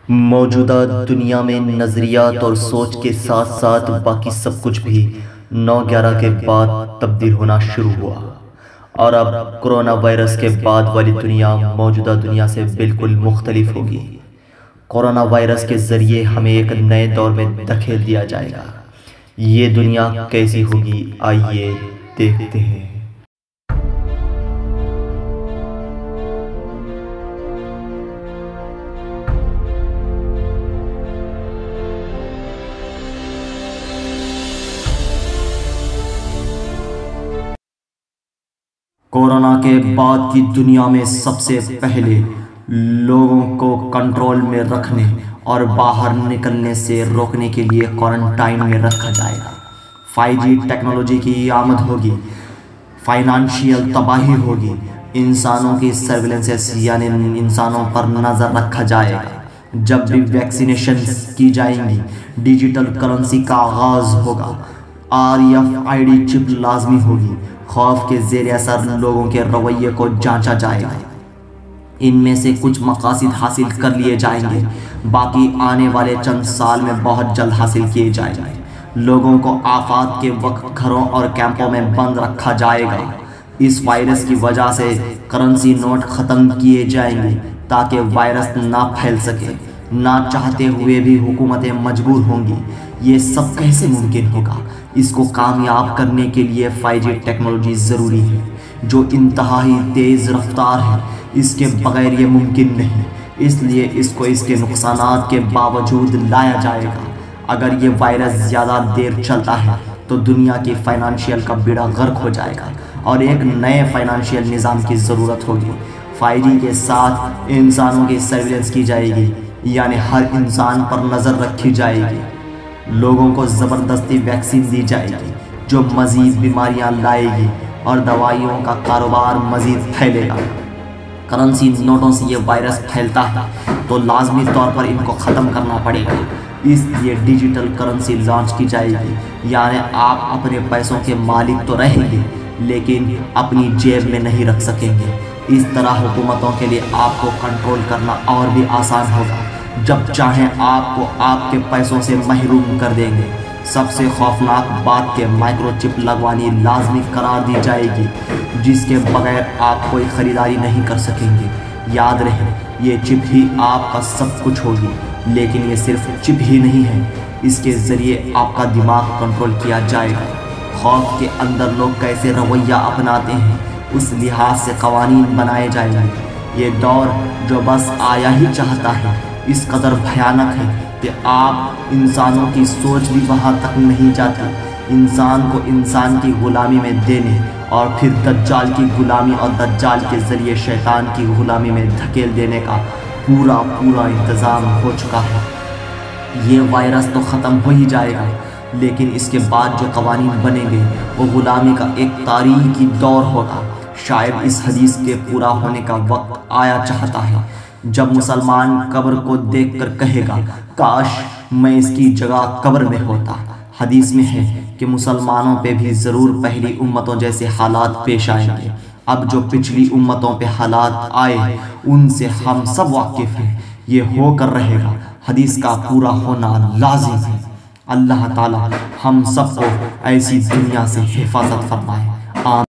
موجودہ دنیا میں نظریات اور سوچ کے ساتھ ساتھ باقی سب کچھ بھی 9/11 کے بعد تبدیل ہونا شروع ہوا، اور اب کرونا وائرس کے بعد والی دنیا موجودہ دنیا سے بالکل مختلف ہوگی۔ کرونا وائرس کے ذریعے ہمیں ایک نئے دور میں دھکیل دیا جائے گا۔ یہ دنیا کیسی ہوگی، آئیے دیکھتے ہیں۔ کورونا کے بعد کی دنیا میں سب سے پہلے لوگوں کو کنٹرول میں رکھنے اور باہر نکلنے سے روکنے کے لیے کوارنٹائن میں رکھا جائے گا۔ 5G ٹیکنالوجی کی آمد ہوگی، فائنانشیل تباہی ہوگی، انسانوں کی سرویلنس یعنی انسانوں پر نظر رکھا جائے گا۔ جب بھی ویکسینیشن کی جائیں گی، ڈیجیٹل کرنسی کا آغاز ہوگا، RFID چپ لازمی ہوگی۔ خوف کے زیر اثر لوگوں کے رویے کو جانچا جائے گا۔ ان میں سے کچھ مقاصد حاصل کر لیے جائیں گے، باقی آنے والے چند سال میں بہت جلد حاصل کیے جائیں گے۔ لوگوں کو آفات کے وقت گھروں اور کیمپوں میں بند رکھا جائے گا۔ اس وائرس کی وجہ سے کرنسی نوٹ ختم کیے جائیں گے تاکہ وائرس نہ پھیل سکے۔ نہ چاہتے ہوئے بھی حکومتیں مجبور ہوں گی۔ یہ سب کیسے ممکن ہوگا؟ اس کو کامیاب کرنے کے لیے 5G ٹیکنالوجی ضروری ہے، جو انتہائی تیز رفتار ہے۔ اس کے بغیر یہ ممکن نہیں، اس لیے اس کو اس کے نقصانات کے باوجود لایا جائے گا۔ اگر یہ وائرس زیادہ دیر چلتا ہے تو دنیا کی فائنانشیل کا بیڑا غرق ہو جائے گا اور ایک نئے فائنانشیل نظام کی ضرورت ہوگی۔ 5G کے ساتھ انسانوں کی سرویلنس کی جائے گی، یعنی ہر انسان پر نظر رکھی جائے گی۔ لوگوں کو زبردستی ویکسین دی جائے گی جو مزید بیماریاں لائے گی، اور دوائیوں کا کاروبار مزید پھیلے گا۔ کرنسی نوٹوں سے یہ وائرس پھیلتا ہے تو لازمی طور پر ان کو ختم کرنا پڑے گا۔ اس لیے ڈیجیٹل کرنسی لانچ کی جائے گی، یعنی آپ اپنے پیسوں کے مالک تو رہیں گے لیکن اپنی جیب میں نہیں رکھ سکیں گے۔ اس طرح حکومتوں کے لیے آپ کو کنٹرول کرنا اور بھی آسان ہوگا۔ جب چاہیں آپ کو آپ کے پیسوں سے محروم کر دیں گے۔ سب سے خوفناک بات کہ مائکرو چپ لگوانی لازمی قرار دی جائے گی، جس کے بغیر آپ کوئی خریداری نہیں کر سکیں گے۔ یاد رہے، یہ چپ ہی آپ کا سب کچھ ہوگی، لیکن یہ صرف چپ ہی نہیں ہے، اس کے ذریعے آپ کا دماغ کنٹرول کیا جائے گا۔ خوف کے اندر لوگ کیسے رویہ اپناتے ہیں، اس لحاظ سے قوانین بنائے جائیں گے۔ یہ دور جو بس آیا ہی چاہتا ہے اس قدر بھیانک ہے کہ آپ انسانوں کی سوچ بھی وہاں تک نہیں جاتی۔ انسان کو انسان کی غلامی میں دینے اور پھر دجال کی غلامی اور دجال کے ذریعے شیطان کی غلامی میں دھکیل دینے کا پورا انتظام ہو چکا ہے۔ یہ وائرس تو ختم ہو ہی جائے گا، لیکن اس کے بعد جو قوانین بنیں گے وہ غلامی کا ایک تاریخی دور ہوگا۔ شاید اس حدیث کے پورا ہونے کا وقت آیا چاہتا ہے جب مسلمان قبر کو دیکھ کر کہے گا، کاش میں اس کی جگہ قبر میں ہوتا۔ حدیث میں ہے کہ مسلمانوں پہ بھی ضرور پہلی امتوں جیسے حالات پیش آئیں گے۔ اب جو پچھلی امتوں پہ حالات آئے ان سے ہم سب واقف ہیں، یہ ہو کر رہے گا۔ حدیث کا پورا ہونا لازم ہے۔ اللہ تعالی ہم سب کو ایسی دنیا سے حفاظت فرمائے۔